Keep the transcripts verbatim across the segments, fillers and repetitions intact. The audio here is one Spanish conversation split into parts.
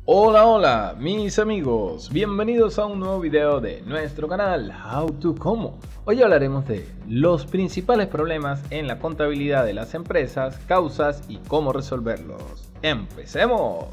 Hola, hola, mis amigos, bienvenidos a un nuevo video de nuestro canal How to Como. Hoy hablaremos de los principales problemas en la contabilidad de las empresas, causas y cómo resolverlos. ¡Empecemos!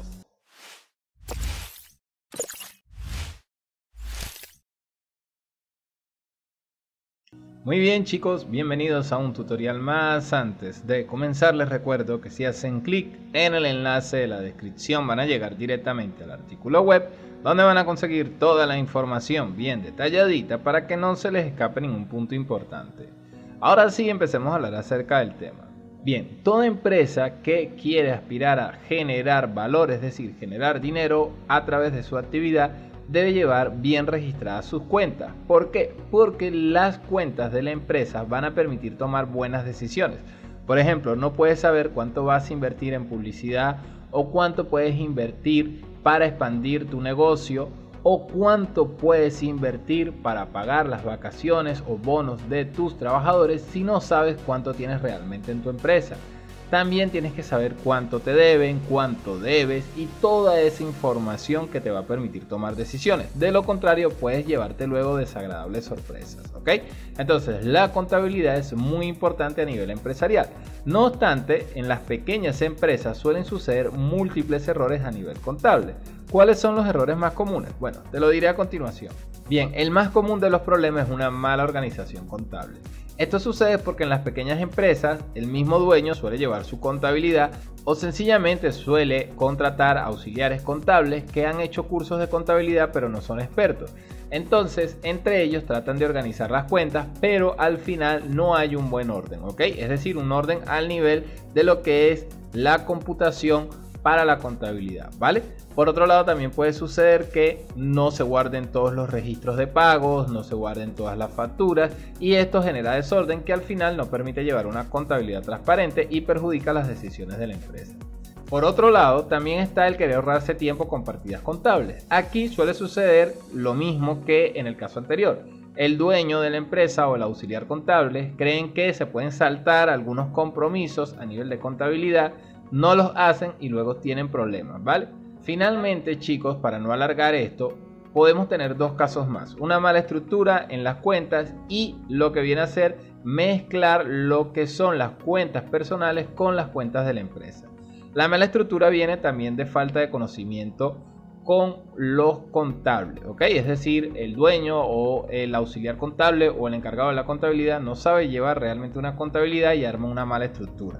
Muy bien chicos, bienvenidos a un tutorial más. Antes de comenzar les recuerdo que si hacen clic en el enlace de la descripción van a llegar directamente al artículo web donde van a conseguir toda la información bien detalladita para que no se les escape ningún punto importante. Ahora sí, empecemos a hablar acerca del tema. Bien, toda empresa que quiere aspirar a generar valor, es decir, generar dinero a través de su actividad, debe llevar bien registradas sus cuentas. ¿Por qué? Porque las cuentas de la empresa van a permitir tomar buenas decisiones. Por ejemplo, no puedes saber cuánto vas a invertir en publicidad o cuánto puedes invertir para expandir tu negocio o cuánto puedes invertir para pagar las vacaciones o bonos de tus trabajadores si no sabes cuánto tienes realmente en tu empresa. También tienes que saber cuánto te deben, cuánto debes y toda esa información que te va a permitir tomar decisiones. De lo contrario, puedes llevarte luego desagradables sorpresas, ¿ok? Entonces, la contabilidad es muy importante a nivel empresarial. No obstante, en las pequeñas empresas suelen suceder múltiples errores a nivel contable. ¿Cuáles son los errores más comunes? Bueno, te lo diré a continuación. Bien, el más común de los problemas es una mala organización contable. Esto sucede porque en las pequeñas empresas el mismo dueño suele llevar su contabilidad o sencillamente suele contratar auxiliares contables que han hecho cursos de contabilidad pero no son expertos. Entonces, entre ellos tratan de organizar las cuentas, pero al final no hay un buen orden, ¿ok? Es decir, un orden al nivel de lo que es la computación para la contabilidad, ¿vale? Por otro lado, también puede suceder que no se guarden todos los registros de pagos, no se guarden todas las facturas y esto genera desorden que al final no permite llevar una contabilidad transparente y perjudica las decisiones de la empresa. Por otro lado, también está el querer ahorrarse tiempo con partidas contables. Aquí suele suceder lo mismo que en el caso anterior. El dueño de la empresa o el auxiliar contable creen que se pueden saltar algunos compromisos a nivel de contabilidad, no los hacen y luego tienen problemas, ¿vale? Finalmente, chicos, para no alargar esto, podemos tener dos casos más. Una mala estructura en las cuentas y lo que viene a ser mezclar lo que son las cuentas personales con las cuentas de la empresa. La mala estructura viene también de falta de conocimiento con los contables, ¿ok? Es decir, el dueño o el auxiliar contable o el encargado de la contabilidad no sabe llevar realmente una contabilidad y arma una mala estructura.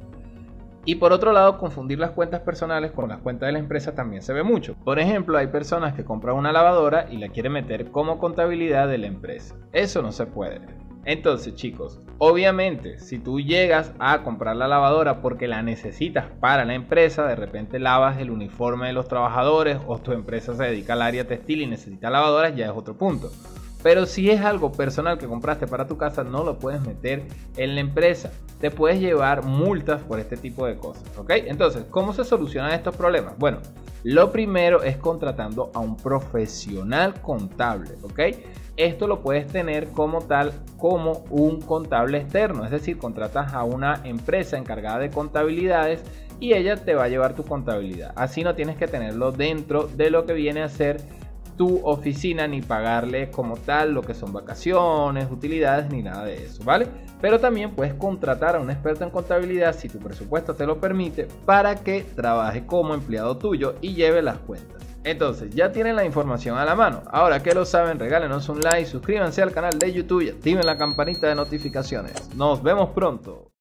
Y por otro lado, confundir las cuentas personales con las cuentas de la empresa también se ve mucho. Por ejemplo, hay personas que compran una lavadora y la quieren meter como contabilidad de la empresa. Eso no se puede. Entonces, chicos, obviamente, si tú llegas a comprar la lavadora porque la necesitas para la empresa, de repente lavas el uniforme de los trabajadores o tu empresa se dedica al área textil y necesita lavadoras, ya es otro punto. Pero si es algo personal que compraste para tu casa, no lo puedes meter en la empresa. Te puedes llevar multas por este tipo de cosas, ¿ok? Entonces, ¿cómo se solucionan estos problemas? Bueno, lo primero es contratando a un profesional contable, ¿ok? Esto lo puedes tener como tal, como un contable externo. Es decir, contratas a una empresa encargada de contabilidades y ella te va a llevar tu contabilidad. Así no tienes que tenerlo dentro de lo que viene a ser tu oficina ni pagarle como tal lo que son vacaciones, utilidades ni nada de eso, ¿vale? Pero también puedes contratar a un experto en contabilidad si tu presupuesto te lo permite para que trabaje como empleado tuyo y lleve las cuentas. Entonces ya tienen la información a la mano. Ahora que lo saben, regálenos un like, suscríbanse al canal de YouTube y activen la campanita de notificaciones. Nos vemos pronto.